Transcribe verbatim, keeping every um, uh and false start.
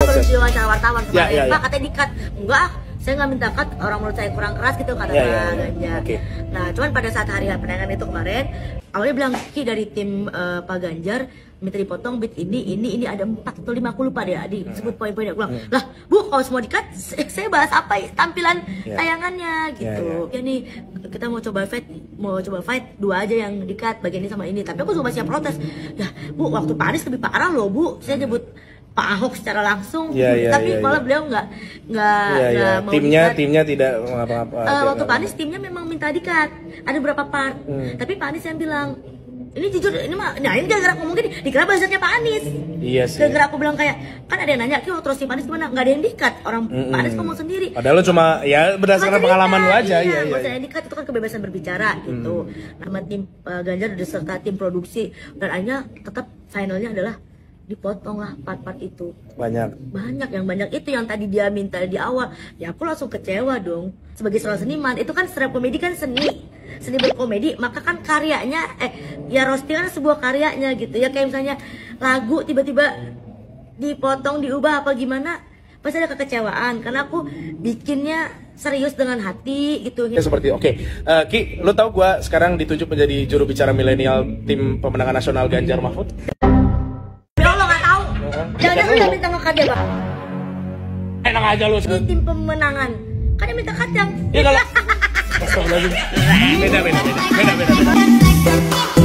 baru diwawancara wartawan kemarin, Ya, ya, ya. Pak katanya di-cut. Enggak, saya nggak minta cut, orang menurut saya kurang keras gitu kata Ya, Pak ya, ya. Ganjar. Oke. Nah, cuman pada saat hari penayangan itu kemarin, awalnya bilang Ki dari tim uh, Pak Ganjar minta dipotong bit ini, ini, ini ada empat atau lima aku lupa deh, disebut poin-poinnya. Aku bilang, lah Bu, kalau semua di-cut, saya bahas apa ya? Tampilan Ya. tayangannya gitu. Ya, Ya, nih, kita mau coba fight, mau coba fight dua aja yang di-cut, bagian ini sama ini. Tapi aku juga masih protes. Ya, Bu, waktu Pak Anies lebih parah loh, Bu. Saya nyebut Pak Ahok secara langsung, Ya, ya, tapi ya, malah ya. beliau nggak nggak Ya, ya. nggak mau Timnya, di-cut. timnya tidak mengapa-apa. Uh, waktu Pak Anies timnya memang minta di-cut, ada beberapa part, Hmm. tapi Pak Anies yang bilang, ini jujur, ini mah, nah ini gara-gara aku mungkin dikira buzzernya Pak Anies. Iya sih. Gara-gara aku bilang kayak, kan ada yang nanya, Ki waktu roasting Pak Anies gimana? Nggak ada yang di-cut, orang Pak Anies ngomong sendiri. Padahal lu cuma ya berdasarkan Cuma pengalaman lu cerita, aja, iya, iya, iya. maksudnya yang di-cut itu kan kebebasan berbicara gitu. Nama tim uh, Ganjar beserta tim produksi, dan akhirnya tetap finalnya adalah dipotong lah part-part itu. Banyak. Banyak yang banyak itu yang tadi dia minta di awal, ya aku langsung kecewa dong. Sebagai seorang seniman, itu kan stand up komedi kan seni, seni berkomedi, maka kan karyanya, eh ya roasting kan sebuah karyanya gitu ya. Kayak misalnya lagu tiba-tiba dipotong, diubah apa gimana, pasti ada kekecewaan karena aku bikinnya serius dengan hati gitu. Ya, seperti oke, Eh, Ki, lu tahu gua sekarang ditunjuk menjadi juru bicara milenial tim pemenangan nasional Ganjar Mahfud? Ya Allah nggak tahu. Jangan-jangan dia minta ngekat ya, Pak? Enak aja lu. Di tim pemenangan kan dia minta kadang. Ya kalau Astagfirullahaladzim. Beda beda beda beda beda. beda.